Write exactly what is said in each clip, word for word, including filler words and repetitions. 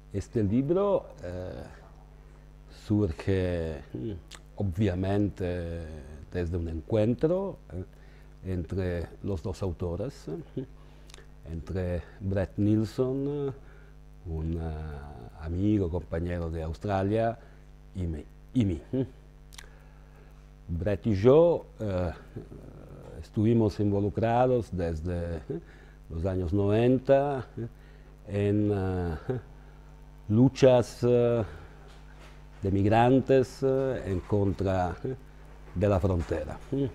Este libro eh, surge mm, obviamente desde un encuentro eh, entre los dos autores, eh, entre Brett Nilsson, eh, un uh, amigo, compañero de Australia, y, me, y mí. Brett y yo eh, estuvimos involucrados desde eh, los años noventa eh, en uh, luchas uh, de migrantes uh, en contra uh, de la frontera.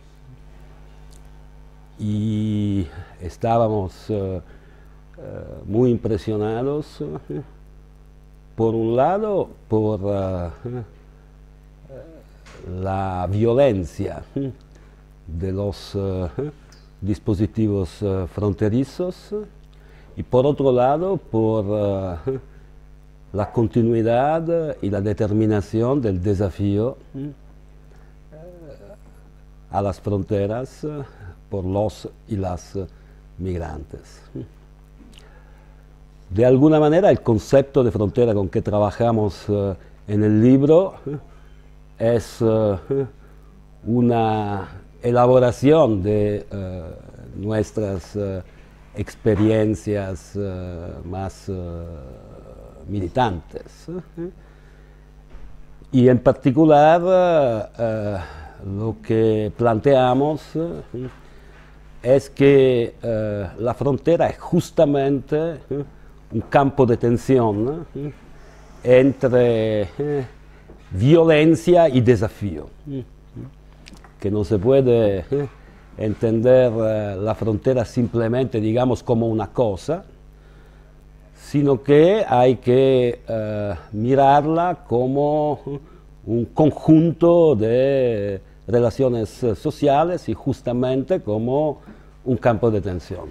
Y estábamos uh, uh, muy impresionados, uh, por un lado, por uh, la violencia uh, de los uh, dispositivos uh, fronterizos, uh, y por otro lado, por uh, la continuidad y la determinación del desafío uh, a las fronteras uh, por los y las uh, migrantes. De alguna manera, el concepto de frontera con que trabajamos uh, en el libro uh, es uh, una elaboración de uh, nuestras uh, experiencias uh, más uh, militantes. Uh, y en particular, uh, uh, lo que planteamos uh, es que uh, la frontera es justamente uh, un campo de tensión uh, entre uh, violencia y desafío, uh, que no se puede uh, entender uh, la frontera simplemente, digamos, como una cosa, sino que hay que uh, mirarla como un conjunto de relaciones sociales y justamente como un campo de tensión.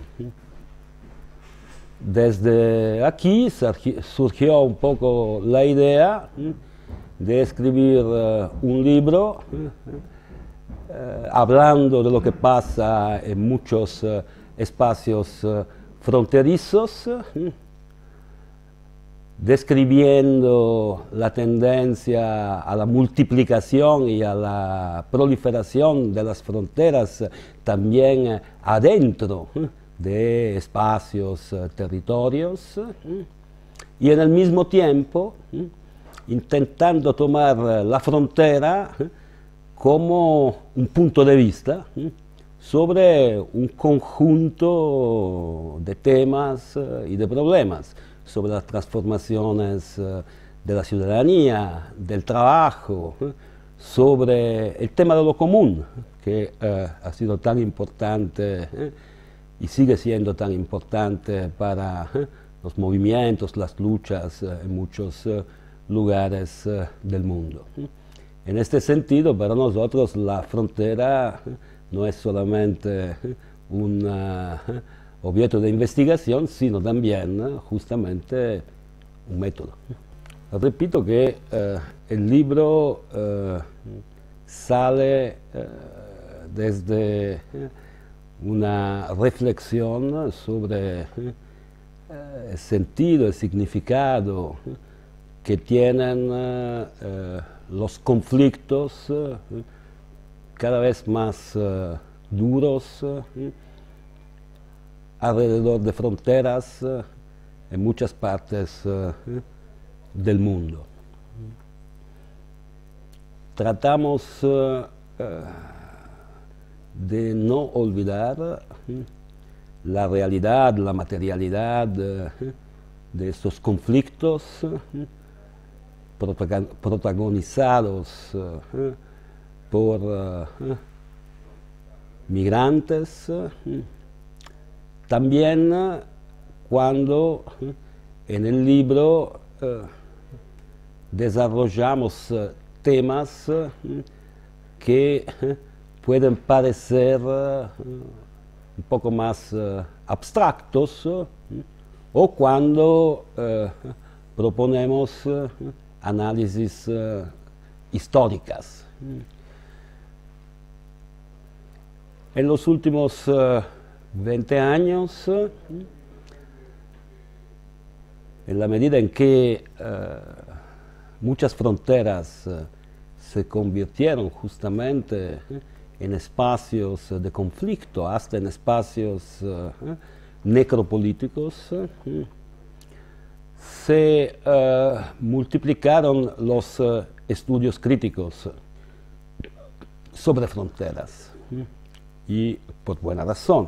Desde aquí surgió un poco la idea de escribir uh, un libro uh, hablando de lo que pasa en muchos uh, espacios uh, fronterizos, uh, describiendo la tendencia a la multiplicación y a la proliferación de las fronteras también adentro de espacios, territorios, y en el mismo tiempo intentando tomar la frontera como un punto de vista sobre un conjunto de temas y de problemas, sobre las transformaciones uh, de la ciudadanía, del trabajo, uh, sobre el tema de lo común, que uh, ha sido tan importante uh, y sigue siendo tan importante para uh, los movimientos, las luchas uh, en muchos uh, lugares uh, del mundo. En este sentido, para nosotros la frontera uh, no es solamente uh, una uh, objeto de investigación, sino también uh, justamente un método. Repito que uh, el libro uh, sale uh, desde uh, una reflexión sobre uh, el sentido, el significado uh, que tienen uh, uh, los conflictos uh, cada vez más uh, duros uh, alrededor de fronteras uh, en muchas partes uh, del mundo. Tratamos uh, uh, de no olvidar uh, la realidad, la materialidad uh, de estos conflictos uh, protagonizados uh, por uh, migrantes, uh, también uh, cuando uh, en el libro uh, desarrollamos uh, temas uh, que uh, pueden parecer uh, un poco más uh, abstractos, uh, o cuando uh, proponemos uh, análisis uh, históricas. En los últimos uh, veinte años, uh, en la medida en que eh, muchas fronteras eh, se convirtieron justamente eh, en espacios de conflicto, hasta en espacios eh, necropolíticos, eh, se eh, multiplicaron los eh, estudios críticos sobre fronteras, eh, y por buena razón.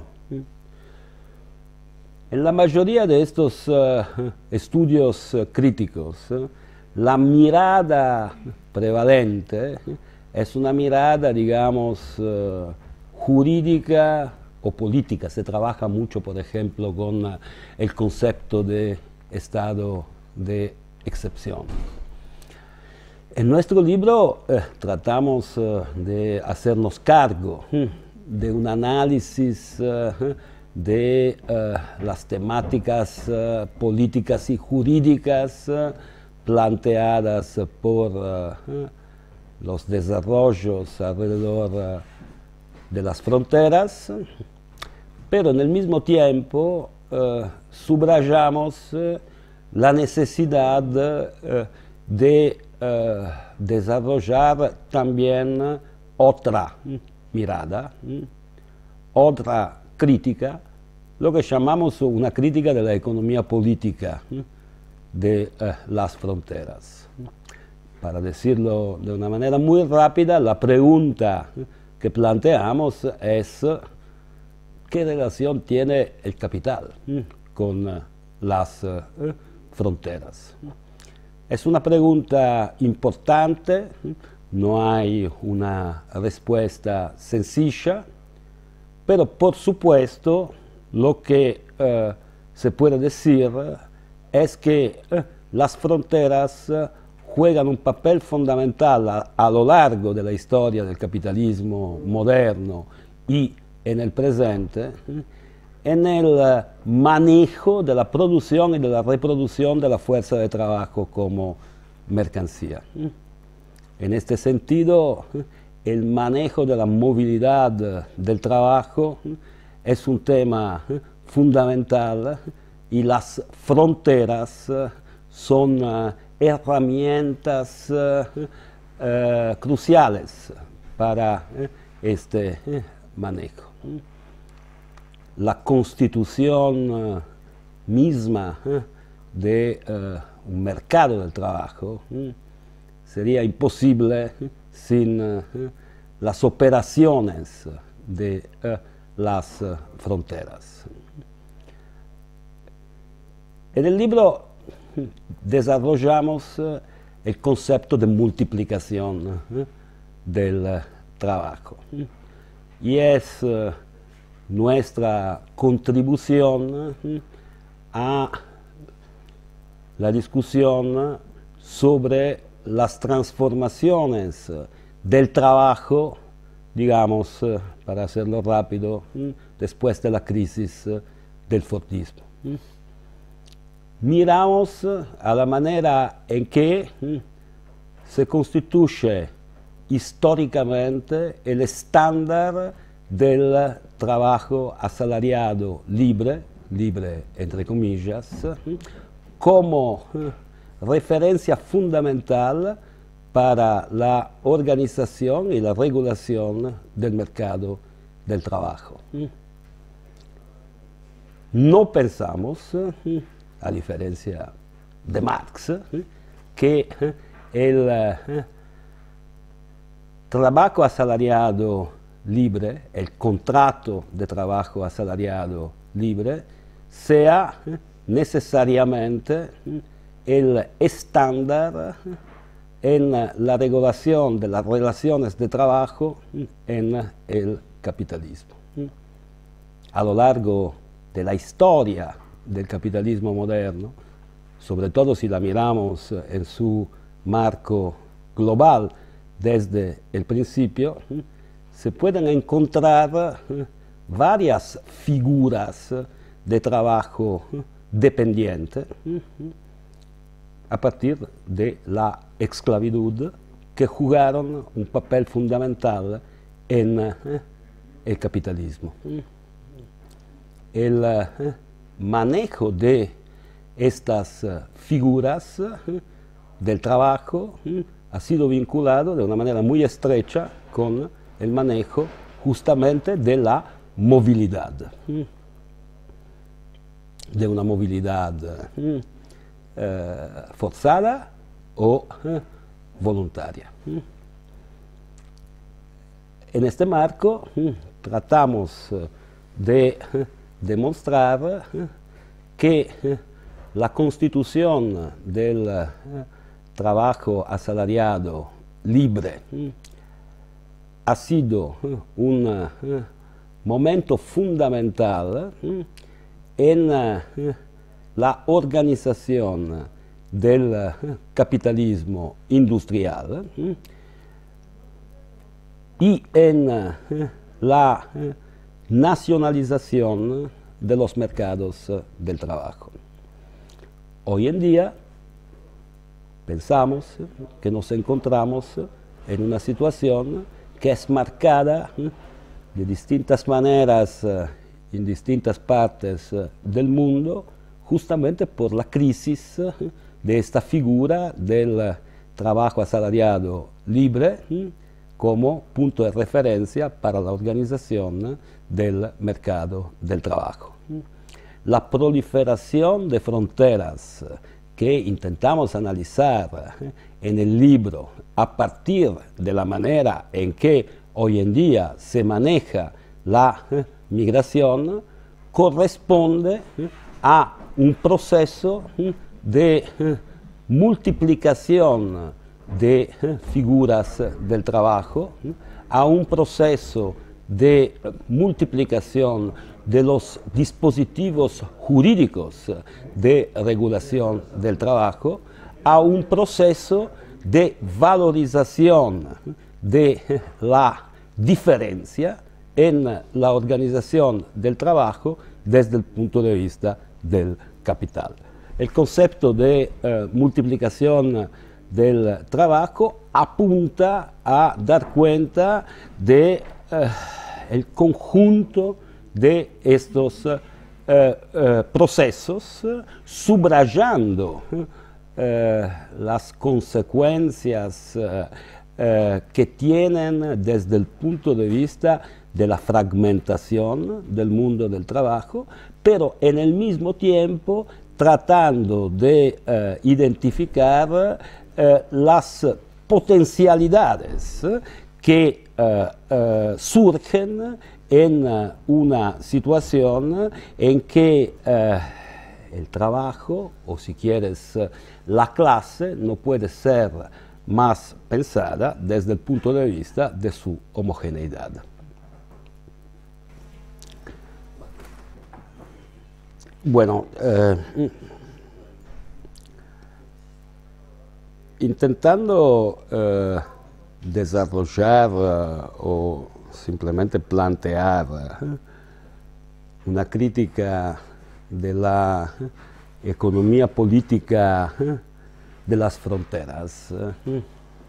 En la mayoría de estos uh, estudios uh, críticos, uh, la mirada prevalente uh, es una mirada, digamos, uh, jurídica o política. Se trabaja mucho, por ejemplo, con uh, el concepto de estado de excepción. En nuestro libro uh, tratamos uh, de hacernos cargo uh, de un análisis uh, de uh, las temáticas uh, políticas y jurídicas uh, planteadas uh, por uh, uh, los desarrollos alrededor uh, de las fronteras, pero en el mismo tiempo uh, subrayamos uh, la necesidad uh, de uh, desarrollar también uh, otra uh, mirada, uh, otra crítica, lo que llamamos una crítica de la economía política de eh, las fronteras. Para decirlo de una manera muy rápida, la pregunta que planteamos es ¿qué relación tiene el capital con eh, las eh, fronteras? Es una pregunta importante, no hay una respuesta sencilla, pero por supuesto lo que uh, se puede decir es que uh, las fronteras uh, juegan un papel fundamental a, a lo largo de la historia del capitalismo moderno y en el presente, uh, en el uh, manejo de la producción y de la reproducción de la fuerza de trabajo como mercancía. Uh, en este sentido, uh, el manejo de la movilidad del trabajo es un tema fundamental y las fronteras son herramientas cruciales para este manejo. La constitución misma de un mercado del trabajo sería imposible sin uh, las operaciones de uh, las uh, fronteras. En el libro desarrollamos uh, el concepto de multiplicación uh, del uh, trabajo y es uh, nuestra contribución uh, a la discusión sobre las transformaciones del trabajo, digamos, para hacerlo rápido, después de la crisis del Fordismo. Miramos a la manera en que se constituye históricamente el estándar del trabajo asalariado libre, libre entre comillas, como referencia fundamental para la organización y la regulación del mercado del trabajo. No pensamos, a diferencia de Marx, que el trabajo asalariado libre, el contrato de trabajo asalariado libre, sea necesariamente el estándar en la regulación de las relaciones de trabajo en el capitalismo. A lo largo de la historia del capitalismo moderno, sobre todo si la miramos en su marco global desde el principio, se pueden encontrar varias figuras de trabajo dependiente a partir de la esclavitud que jugaron un papel fundamental en el capitalismo. El manejo de estas figuras del trabajo ha sido vinculado de una manera muy estrecha con el manejo justamente de la movilidad, de una movilidad eh, forzada o eh, voluntaria. En este marco tratamos de demostrar que la constitución del trabajo asalariado libre ha sido un momento fundamental en la organización del capitalismo industrial y en la nacionalización de los mercados del trabajo. Hoy en día pensamos que nos encontramos en una situación que es marcada de distintas maneras en distintas partes del mundo justamente por la crisis de esta figura del trabajo asalariado libre como punto de referencia para la organización del mercado del trabajo. La proliferación de fronteras que intentamos analizar en el libro a partir de la manera en que hoy en día se maneja la migración corresponde a un proceso de multiplicación de figuras del trabajo, a un proceso de multiplicación de los dispositivos jurídicos de regulación del trabajo, a un proceso de valorización de la diferencia en la organización del trabajo desde el punto de vista del capital. El concepto de eh, multiplicación del trabajo apunta a dar cuenta de eh, el conjunto de estos eh, eh, procesos, subrayando eh, las consecuencias eh, eh, que tienen desde el punto de vista de la fragmentación del mundo del trabajo, pero en el mismo tiempo tratando de eh, identificar eh, las potencialidades que eh, eh, surgen en uh, una situación en que eh, el trabajo, o si quieres la clase, no puede ser más pensada desde el punto de vista de su homogeneidad. Bueno, eh, intentando eh, desarrollar uh, o simplemente plantear uh, una crítica de la economía política uh, de las fronteras, uh,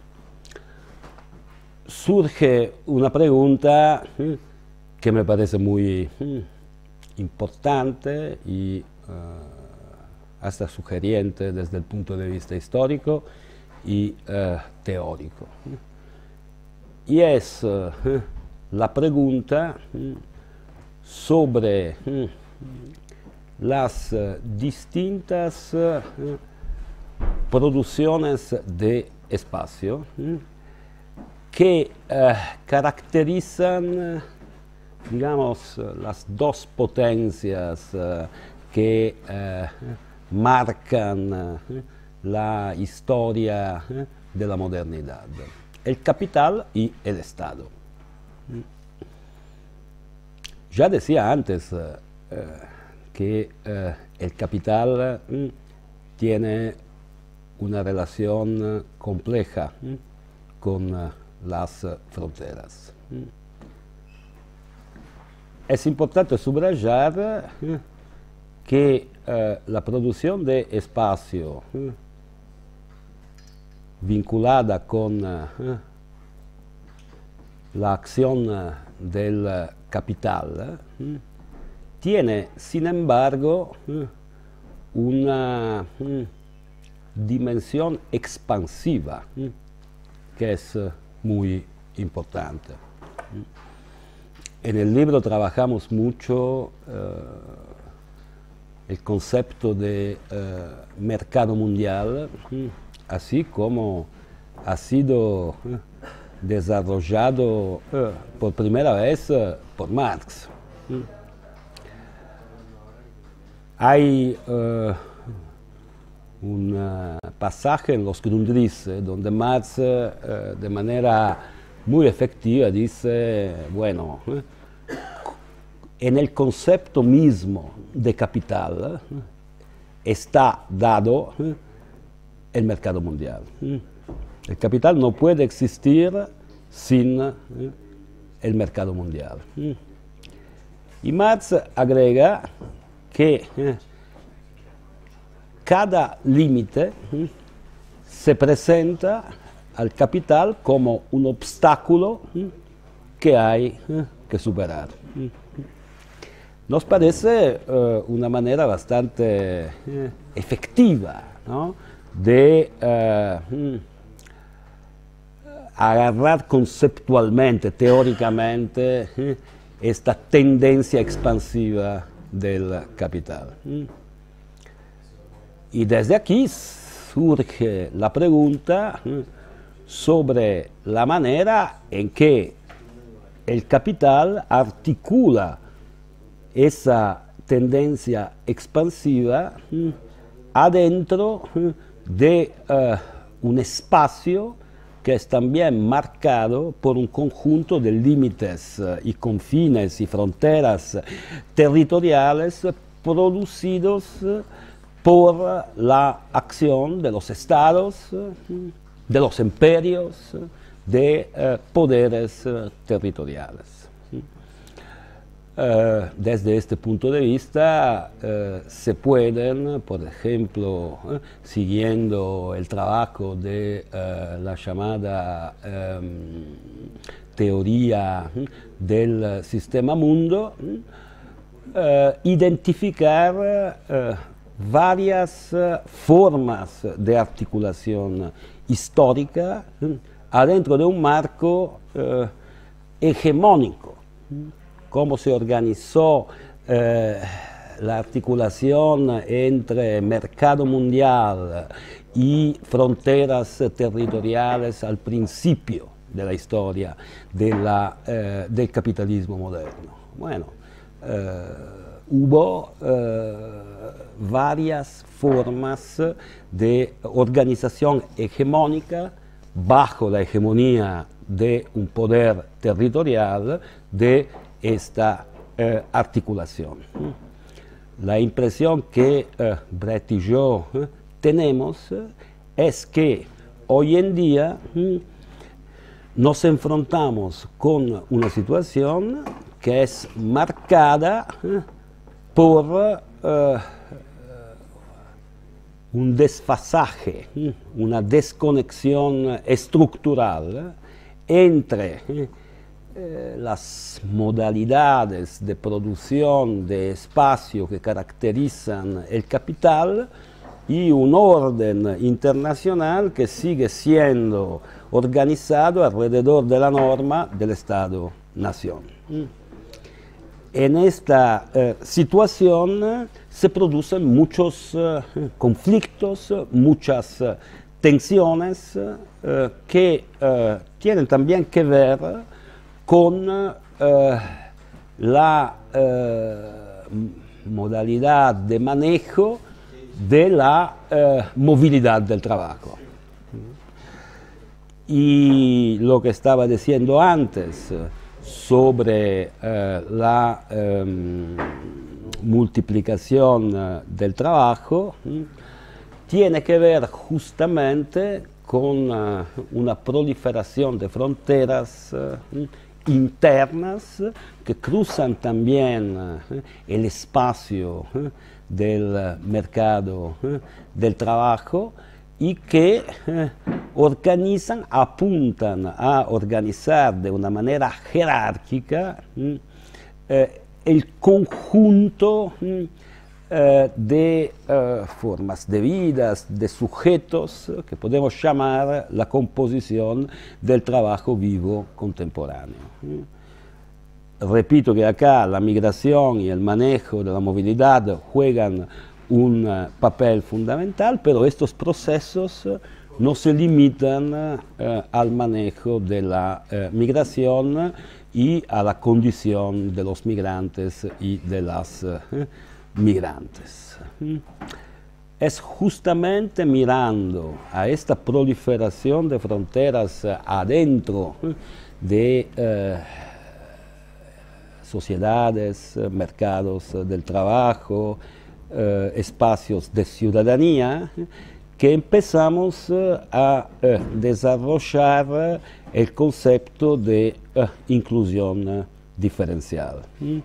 surge una pregunta uh, que me parece muy uh, importante y uh, hasta sugeriente desde el punto de vista histórico y uh, teórico. Y es uh, la pregunta uh, sobre uh, las uh, distintas uh, producciones de espacio uh, que uh, caracterizan, uh, digamos, uh, las dos potencias uh, que uh, marcan uh, la historia uh, de la modernidad: el capital y el Estado. Ya decía antes uh, uh, que uh, el capital uh, tiene una relación uh, compleja uh, con uh, las uh, fronteras. Uh. Es importante subrayar uh, que uh, la producción de espacio uh, vinculada con uh, la acción uh, del uh, capital uh, tiene, sin embargo, uh, una mm, dimensión expansiva mm, que es uh, muy importante. En el libro trabajamos mucho uh, el concepto de uh, mercado mundial, mm, así como ha sido uh, desarrollado uh, por primera vez uh, por Marx. Mm. Hay uh, un uh, pasaje en los Grundrisse donde Marx uh, de manera muy efectiva dice, bueno, uh, en el concepto mismo de capital uh, está dado uh, el mercado mundial. Uh, el capital no puede existir sin uh, el mercado mundial. Uh, y Marx agrega que uh, cada límite uh, se presenta al capital como un obstáculo uh, que hay uh, que superar. Uh, Nos parece uh, una manera bastante uh, efectiva, ¿no?, de uh, uh, agarrar conceptualmente, teóricamente, uh, esta tendencia expansiva del capital. Uh. Y desde aquí surge la pregunta uh, sobre la manera en que el capital articula esa tendencia expansiva uh, adentro uh, de uh, un espacio que es también marcado por un conjunto de límites uh, y confines y fronteras territoriales uh, producidos uh, por uh, la acción de los estados, uh, de los imperios, uh, de uh, poderes uh, territoriales. Uh, desde este punto de vista uh, se pueden, por ejemplo, uh, siguiendo el trabajo de uh, la llamada um, teoría uh, del sistema mundo, uh, identificar uh, varias uh, formas de articulación histórica uh, adentro de un marco uh, hegemónico. Cómo se organizó eh, la articulación entre mercado mundial y fronteras territoriales al principio de la historia de la, eh, del capitalismo moderno. Bueno, eh, hubo eh, varias formas de organización hegemónica bajo la hegemonía de un poder territorial de esta eh, articulación. La impresión que eh, Brett y yo eh, tenemos eh, es que hoy en día eh, nos enfrentamos con una situación que es marcada eh, por eh, un desfasaje, eh, una desconexión estructural eh, entre eh, las modalidades de producción de espacio que caracterizan el capital y un orden internacional que sigue siendo organizado alrededor de la norma del Estado-Nación. En esta eh, situación se producen muchos eh, conflictos, muchas eh, tensiones eh, que eh, tienen también que ver con eh, la eh, modalidad de manejo de la eh, movilidad del trabajo. Y lo que estaba diciendo antes sobre eh, la eh, multiplicación eh, del trabajo tiene que ver justamente con uh, una proliferación de fronteras uh, internas que cruzan también uh, el espacio uh, del mercado uh, del trabajo y que uh, organizan, apuntan a organizar de una manera jerárquica uh, uh, el conjunto uh, eh, de eh, formas de vidas, de sujetos que podemos llamar la composición del trabajo vivo contemporáneo. Repito que acá la migración y el manejo de la movilidad juegan un uh, papel fundamental, pero estos procesos uh, no se limitan uh, al manejo de la uh, migración y a la condición de los migrantes y de las uh, migrantes. Es justamente mirando a esta proliferación de fronteras uh, adentro de uh, sociedades, mercados del trabajo, eh, espacios de ciudadanía, que empezamos eh, a eh, desarrollar el concepto de eh, inclusión diferencial. ¿Mm?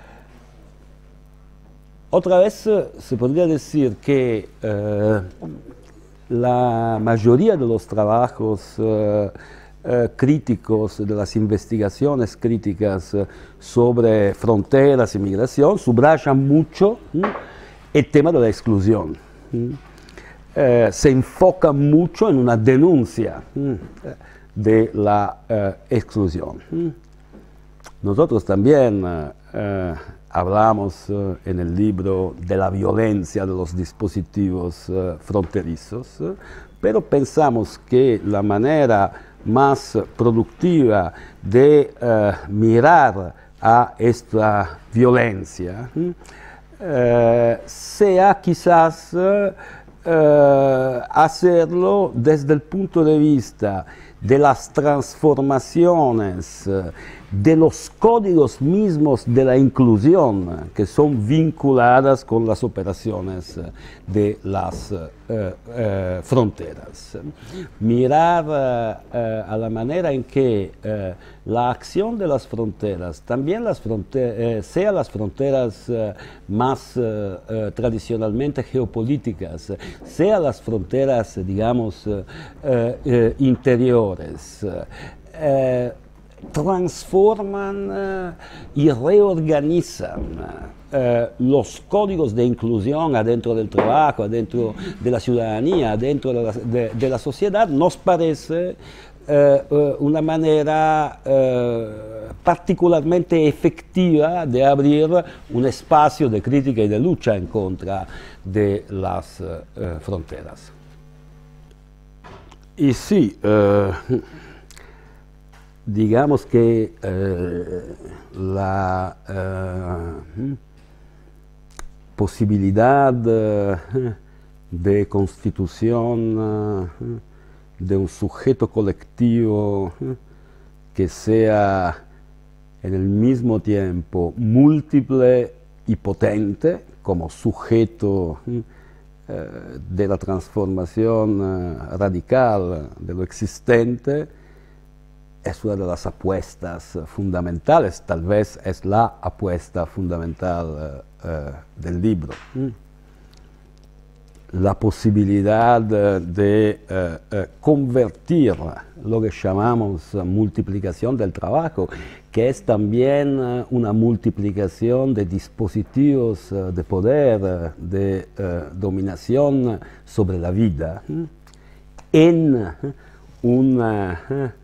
Otra vez eh, se podría decir que eh, la mayoría de los trabajos eh, Eh, críticos, de las investigaciones críticas eh, sobre fronteras y migración, subrayan mucho ¿m? el tema de la exclusión. Eh, se enfoca mucho en una denuncia ¿m? de la eh, exclusión. Nosotros también eh, eh, hablamos eh, en el libro de la violencia de los dispositivos eh, fronterizos, eh, pero pensamos que la manera más productiva de eh, mirar a esta violencia eh, sea quizás eh, eh, hacerlo desde el punto de vista de las transformaciones eh, de los códigos mismos de la inclusión que son vinculadas con las operaciones eh, de las eh, eh, fronteras. Mirar eh, eh, a la manera en que eh, la acción de las fronteras, también las fronteras, eh, sea las fronteras eh, más eh, eh, tradicionalmente geopolíticas, sea las fronteras, digamos, eh, eh, interiores, eh, transforman uh, y reorganizan uh, los códigos de inclusión adentro del trabajo, adentro de la ciudadanía, adentro de la, de, de la sociedad, nos parece uh, uh, una manera uh, particularmente efectiva de abrir un espacio de crítica y de lucha en contra de las uh, uh, fronteras. Y sí, uh, digamos que eh, la eh, posibilidad eh, de constitución eh, de un sujeto colectivo eh, que sea en el mismo tiempo múltiple y potente como sujeto eh, de la transformación eh, radical de lo existente, es una de las apuestas fundamentales, tal vez es la apuesta fundamental uh, uh, del libro. Mm. La posibilidad de, de uh, uh, convertir lo que llamamos multiplicación del trabajo, que es también uh, una multiplicación de dispositivos uh, de poder, uh, de uh, dominación sobre la vida, mm. en una uh,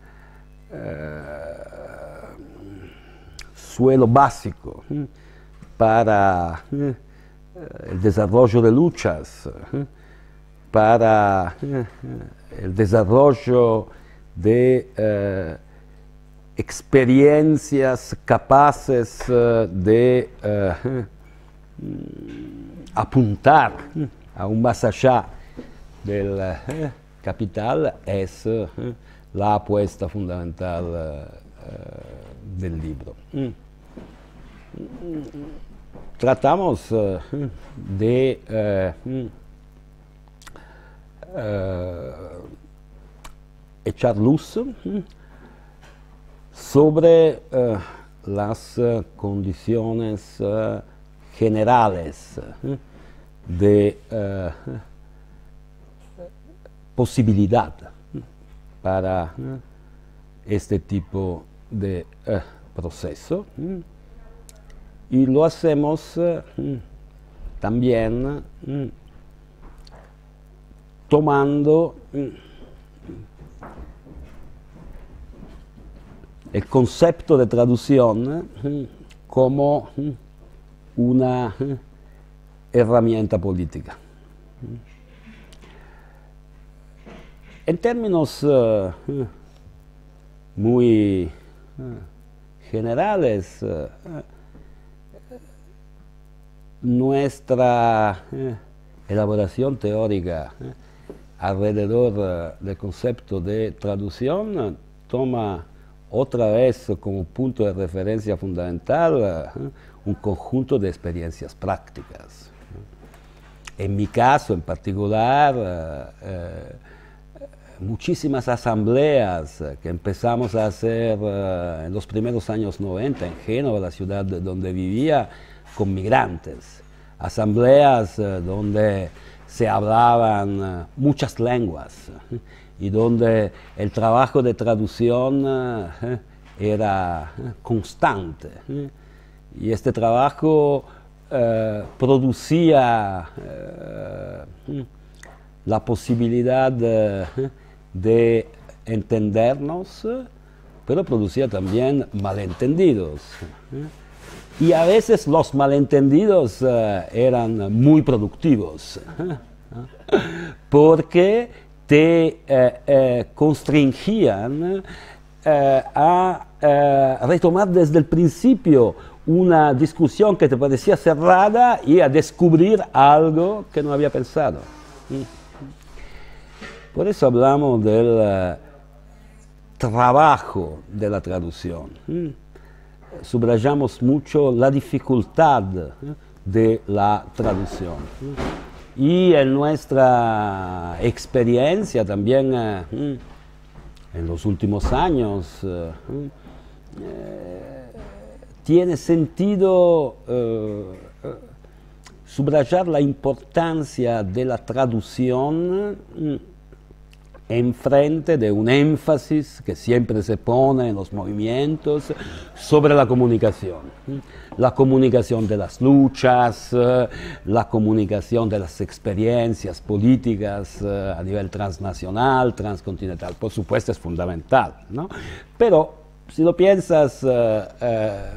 Uh, suelo básico uh, para uh, el desarrollo de luchas, uh, para uh, el desarrollo de uh, experiencias capaces uh, de uh, apuntar uh, aún más allá del uh, capital, es uh, la apuesta fundamental uh, del libro. Mm. Tratamos uh, de uh, uh, echar luz uh, sobre uh, las uh, condiciones uh, generales uh, de uh, posibilidad para uh, este tipo de uh, proceso, uh, y lo hacemos uh, también mm, tomando mm, el concepto de traducción mm, como mm, una mm, herramienta política. En términos uh, muy uh, generales, uh, nuestra uh, elaboración teórica uh, alrededor uh, del concepto de traducción uh, toma otra vez como punto de referencia fundamental uh, un conjunto de experiencias prácticas. En mi caso en particular, uh, uh, muchísimas asambleas que empezamos a hacer uh, en los primeros años noventa en Génova, la ciudad donde vivía, con migrantes. Asambleas uh, donde se hablaban uh, muchas lenguas uh, y donde el trabajo de traducción uh, era uh, constante. Uh, y este trabajo uh, producía uh, la posibilidad uh, de entendernos, pero producía también malentendidos. Y a veces los malentendidos uh, eran muy productivos, porque te uh, uh, constringían uh, a uh, retomar desde el principio una discusión que te parecía cerrada y a descubrir algo que no había pensado. Por eso hablamos del uh, trabajo de la traducción. ¿Mm? Subrayamos mucho la dificultad ¿eh? de la traducción. ¿Mm? Y en nuestra experiencia también uh, en los últimos años uh, eh, tiene sentido uh, subrayar la importancia de la traducción uh, en frente de un énfasis que siempre se pone en los movimientos sobre la comunicación. La comunicación de las luchas, la comunicación de las experiencias políticas a nivel transnacional, transcontinental, por supuesto es fundamental, ¿no? Pero si lo piensas uh, uh,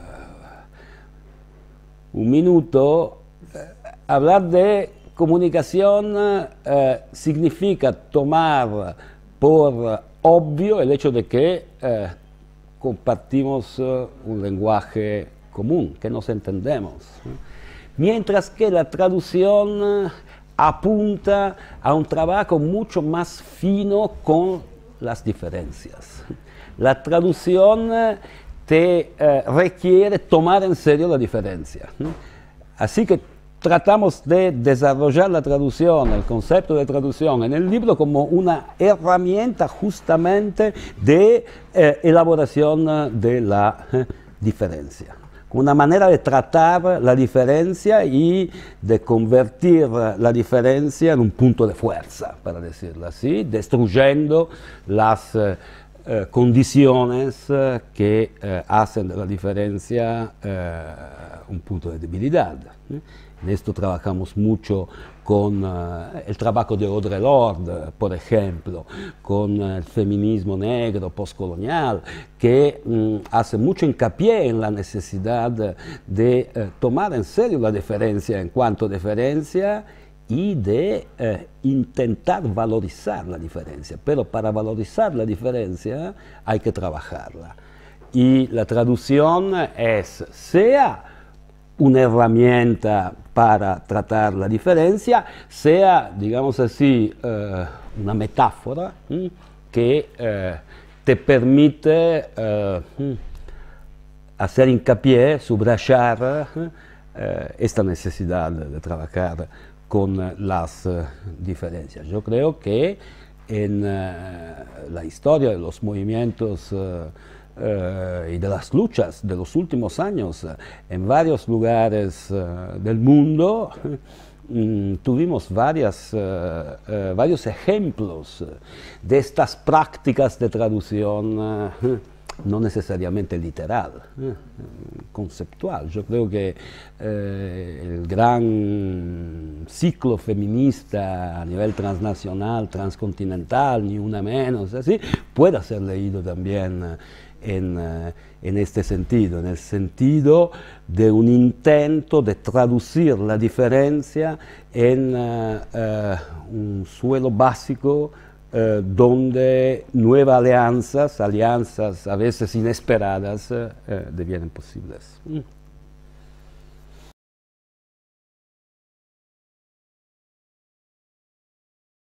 un minuto, uh, hablar de comunicación eh, significa tomar por obvio el hecho de que eh, compartimos eh, un lenguaje común, que nos entendemos. Mientras que la traducción eh, apunta a un trabajo mucho más fino con las diferencias. La traducción eh, te eh, requiere tomar en serio la diferencia. Así que tratamos de desarrollar la traducción, el concepto de traducción en el libro como una herramienta justamente de eh, elaboración de la eh, diferencia. Una manera de tratar la diferencia y de convertir la diferencia en un punto de fuerza, para decirlo así, destruyendo las eh, eh, condiciones eh, que eh, hacen de la diferencia eh, un punto de debilidad. ¿eh? En esto trabajamos mucho con uh, el trabajo de Audre Lorde, por ejemplo, con uh, el feminismo negro postcolonial, que um, hace mucho hincapié en la necesidad de uh, tomar en serio la diferencia en cuanto a diferencia y de uh, intentar valorizar la diferencia. Pero para valorizar la diferencia hay que trabajarla. Y la traducción es, sea una herramienta para tratar la diferencia, sea, digamos así, eh, una metáfora ¿m? que eh, te permite eh, hacer hincapié, subrayar eh, esta necesidad de trabajar con las eh, diferencias. Yo creo que en eh, la historia de los movimientos eh, Uh, y de las luchas de los últimos años uh, en varios lugares uh, del mundo, um, tuvimos varias, uh, uh, varios ejemplos uh, de estas prácticas de traducción uh, no necesariamente literal, eh, conceptual. Yo creo que eh, el gran ciclo feminista a nivel transnacional, transcontinental, ni una menos, así, pueda ser leído también en, en este sentido, en el sentido de un intento de traducir la diferencia en uh, uh, un suelo básico Uh, donde nuevas alianzas, alianzas a veces inesperadas, uh, uh, devienen posibles. Mm.